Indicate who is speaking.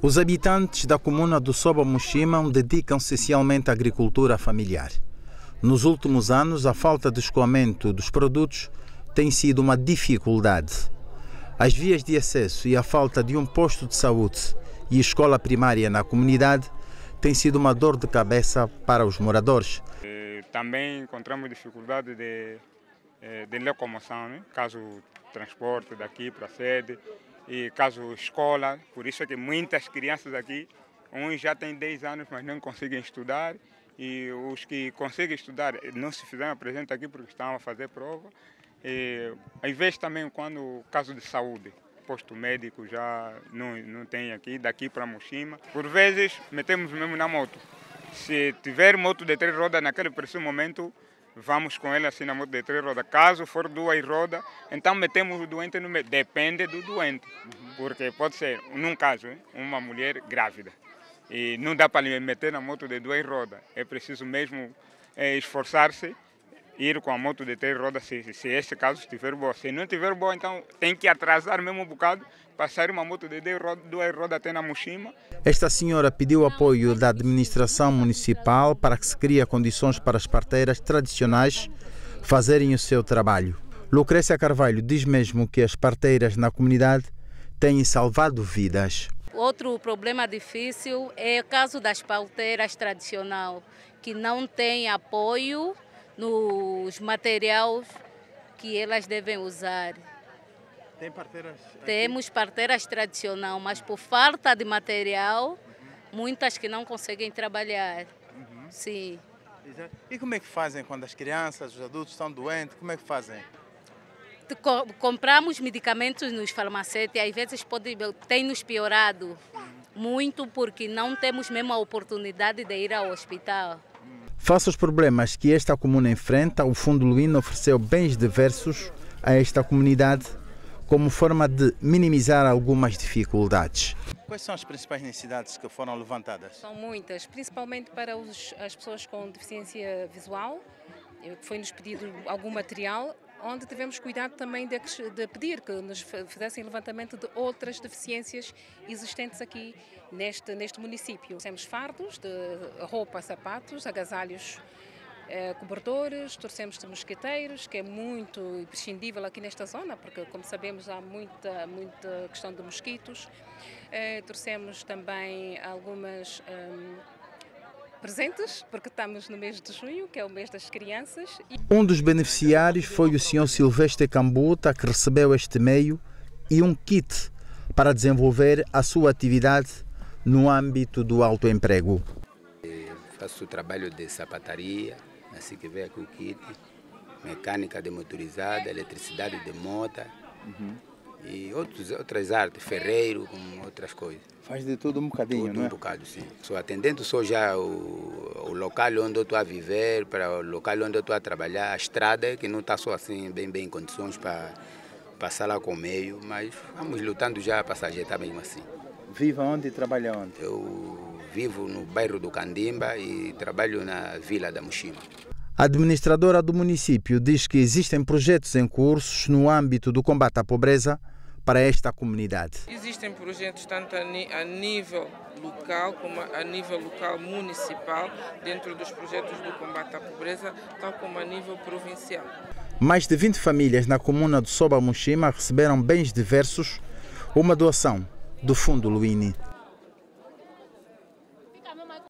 Speaker 1: Os habitantes da comuna do Soba-Mushima dedicam-se essencialmente à agricultura familiar. Nos últimos anos, a falta de escoamento dos produtos tem sido uma dificuldade. As vias de acesso e a falta de um posto de saúde e escola primária na comunidade tem sido uma dor de cabeça para os moradores.
Speaker 2: Também encontramos dificuldade de locomoção, né? Caso transporte daqui para a sede e caso escola. Por isso é que muitas crianças aqui, uns já têm 10 anos, mas não conseguem estudar. E os que conseguem estudar não se fizeram presente aqui porque estavam a fazer prova. E, às vezes também quando caso de saúde, posto médico já não tem aqui, daqui para Mushima. Por vezes metemos mesmo na moto. Se tiver moto de 3 rodas naquele preciso momento, vamos com ele assim na moto de 3 rodas. Caso for 2 rodas, então metemos o doente no meio. Depende do doente, porque pode ser, num caso, uma mulher grávida. E não dá para meter na moto de 2 rodas. É preciso mesmo esforçar-se, ir com a moto de 3 rodas, se esse caso estiver boa. Se não estiver boa, então tem que atrasar mesmo um bocado, passar uma moto de 2 rodas até na Mushima.
Speaker 1: Esta senhora pediu apoio da administração municipal para que se criem condições para as parteiras tradicionais fazerem o seu trabalho. Lucrécia Carvalho diz mesmo que as parteiras na comunidade têm salvado vidas.
Speaker 3: Outro problema difícil é o caso das parteiras tradicionais, que não têm apoio nos materiais que elas devem usar.
Speaker 1: Tem parteiras aqui?
Speaker 3: Temos parteiras tradicionais, mas por falta de material, muitas que não conseguem trabalhar. Sim.
Speaker 1: E como é que fazem quando as crianças, os adultos estão doentes? Como é que fazem?
Speaker 3: Compramos medicamentos nos farmacêuticos, às vezes tem nos piorado muito porque não temos mesmo a oportunidade de ir ao hospital.
Speaker 1: Face aos problemas que esta comuna enfrenta, o Fundo Luino ofereceu bens diversos a esta comunidade como forma de minimizar algumas dificuldades. Quais são as principais necessidades que foram levantadas?
Speaker 4: São muitas, principalmente para as pessoas com deficiência visual. Foi-nos pedido algum material, onde tivemos cuidado também de pedir que nos fizessem levantamento de outras deficiências existentes aqui neste município. Temos fardos de roupa, sapatos, agasalhos, cobertores, trouxemos de mosquiteiros, que é muito imprescindível aqui nesta zona, porque, como sabemos, há muita questão de mosquitos. Trouxemos também algumas presentes, porque estamos no mês de junho, que é o mês das crianças.
Speaker 1: Um dos beneficiários foi o Sr. Silvestre Cambuta, que recebeu este meio e um kit para desenvolver a sua atividade no âmbito do autoemprego.
Speaker 5: Faço trabalho de sapataria, assim que vem aqui o kit, mecânica de motorizada, eletricidade de moto e outras artes, ferreiro, com outras coisas.
Speaker 1: Faz de tudo um bocadinho,
Speaker 5: tudo,
Speaker 1: não é?
Speaker 5: Um bocado, sim. Sou atendendo só já o local onde eu estou a viver, para o local onde eu estou a trabalhar, a estrada, que não está só assim bem em condições para passar lá com o meio, mas vamos lutando já para se ajeitar mesmo assim.
Speaker 1: Vive onde e trabalha onde?
Speaker 5: Eu vivo no bairro do Candimba e trabalho na vila da Mushima.
Speaker 1: A administradora do município diz que existem projetos em curso no âmbito do combate à pobreza para esta comunidade.
Speaker 6: Existem projetos tanto a nível local como a nível local municipal, dentro dos projetos do combate à pobreza, tal como a nível provincial.
Speaker 1: Mais de 20 famílias na comuna do Soba-Mushima receberam bens diversos, uma doação do Fundo Luini.